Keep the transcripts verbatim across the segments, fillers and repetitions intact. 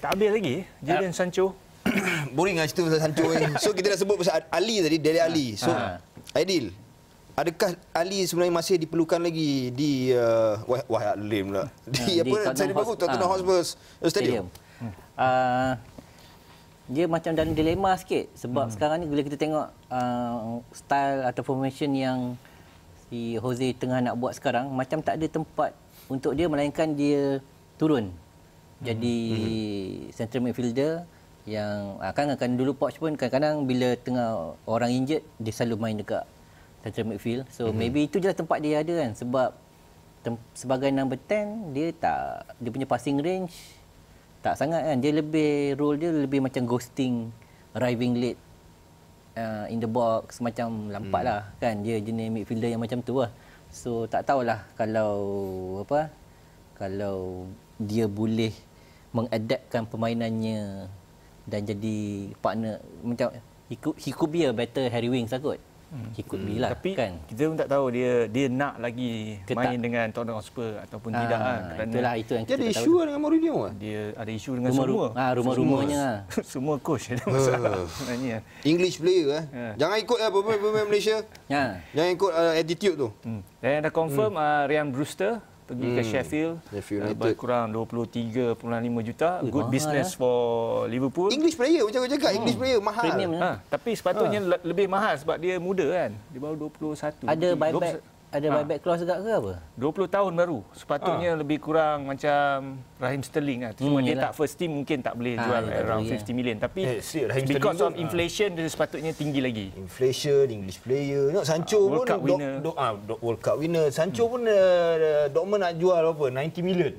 Tak habis lagi Jadon uh, Sancho. Boring lah cerita pasal Sancho ni. So kita dah sebut pasal Ali tadi, Dele Ali. So Ha. Aidil, adakah Ali sebenarnya masih diperlukan lagi di uh, Wah, Wah Alim lah. Di, di apa Tottenham stadium baru Hotspur. Tottenham Ha. Hotspur Stadium. Stadium. Uh, dia macam dalam dilema sikit sebab hmm. sekarang ni bila kita tengok uh, style atau formation yang si Jose tengah nak buat sekarang, macam tak ada tempat untuk dia melainkan dia turun jadi hmm. central midfielder yang akan akan dulu Poch pun kadang-kadang bila tengah orang injured dia selalu main dekat central midfield. So hmm. maybe itu je lah tempat dia ada kan, sebab tem- sebagai number ten dia tak, dia punya passing range tak sangat kan. Dia lebih, role dia lebih macam ghosting, arriving late uh, in the box, macam Lampard hmm. lah kan. Dia jenis midfielder yang macam tu lah. So tak tahulah kalau apa, kalau dia boleh mengadaptkan permainannya dan jadi partner macam he could, he could be a better Harry Winks lah kot. Hmm. He could be lah. Tapi kan? kita pun tak tahu dia dia nak lagi Ke main tak? dengan Tottenham Hotspur ataupun Ah, tidak kan. Kerana itulah itu yang Dia kita ada tak isu tahu. dengan Mourinho ah. dia ada isu dengan Rumah, semua. ah, rumah-rumahnya. Semua, semua coach ada masalah sebenarnya. English player eh. Ya. Jangan ikut lah pemain-pemain Malaysia. Ha. Jangan ikut uh, attitude tu. Hmm. Dan dah confirm hmm. uh, Ryan Brewster pergi Hmm. ke Sheffield, Sheffield uh, United. lebih kurang dua puluh tiga perpuluhan lima juta. Ui, Good mahal, business eh. for Liverpool. English player macam aku cakap, Hmm. English player mahal. Premium Ha, tapi sepatutnya ha. lebih mahal sebab dia muda kan. Dia baru dua puluh satu. Ada dua puluh buyback, ada Ha. buyback clause juga ke apa? dua puluh tahun baru. Sepatutnya ha. lebih kurang macam Raheem Sterling lah. Cuma Hmm, dia yelah. tak first team mungkin tak boleh Ha, jual dia tak around boleh, fifty million. Tapi Eh, serius, Raheem because Sterling of tu, inflation dia sepatutnya tinggi lagi. Inflation, English player. Tengok Sancho Ah, World pun Cup dok- winner. dok- ah, dok- World Cup winner. Sancho pun uh, Dortmund nak jual berapa? ninety million.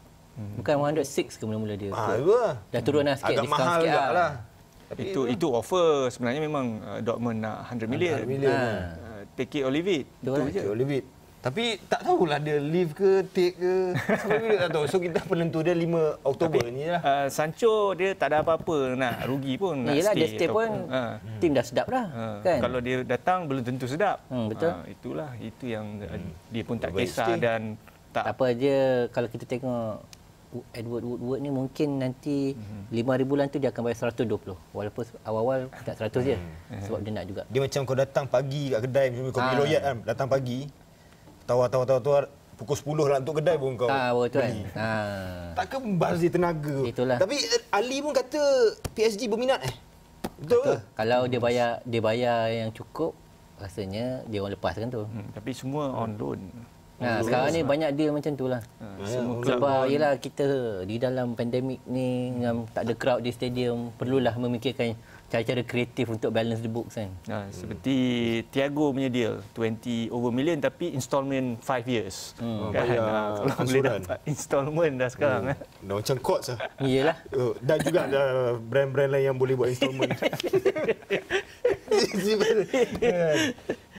Bukan one oh six ke mula-mula dia? Ah, kot? itu lah. Dah turun lah sikit, Agak discount mahal sikit juga lah. lah. Tapi Itu itu offer sebenarnya memang uh, Dortmund nak one hundred million. one hundred million. Ha. Uh, take it or leave it. Betul Itu lah. je. Okay, leave it. Tapi tak tahulah dia leave ke, take ke. Sampai bila tak tahu. So kita penentu dia lima Oktober ni lah. Uh, Sancho dia tak ada apa-apa nak rugi pun nak Yelah, stay. dia stay pun ataupun- ha. tim dah sedap dah. Ha. Kan? Kalau dia datang belum tentu sedap. Hmm, betul. Ha, itulah itu yang hmm. dia pun tak Baik kisah stay. dan tak, Tak apa je, kalau kita tengok Edward Woodward ni mungkin nanti Mhm. lima ribu bulan tu dia akan bayar seratus dua puluh. Walaupun awal-awal tak seratus je. Mhm. Sebab dia nak juga. Dia macam kau datang pagi kat kedai, macam kau pergi Ah. loyat kan. Datang pagi, tawar-tawar-tawar, pukul sepuluh lah untuk kedai pun kau Ah, betul kan? beli. Ah. Tak kembas dia tenaga. Itulah. Tapi eh, Ali pun kata P S G berminat eh. Betul ke? Kalau dia bayar dia bayar yang cukup, rasanya dia orang lepaskan tu. hmm, tapi semua on loan. Nah, sekarang ni banyak deal macam tu lah. Ha, Ya, semua klub Sebab yelah kita di dalam pandemik ni dengan tak ada crowd di stadium, perlulah memikirkan cara-cara kreatif untuk balance the books kan. Ha, seperti Thiago punya deal twenty over million tapi installment five years. Hmm. Kan? Bayar Ha, kalau boleh angsuran. dapat installment dah sekarang. Hmm. eh. Dah macam Courts lah. Iyalah. Oh, dan juga ada brand-brand lain yang boleh buat installment.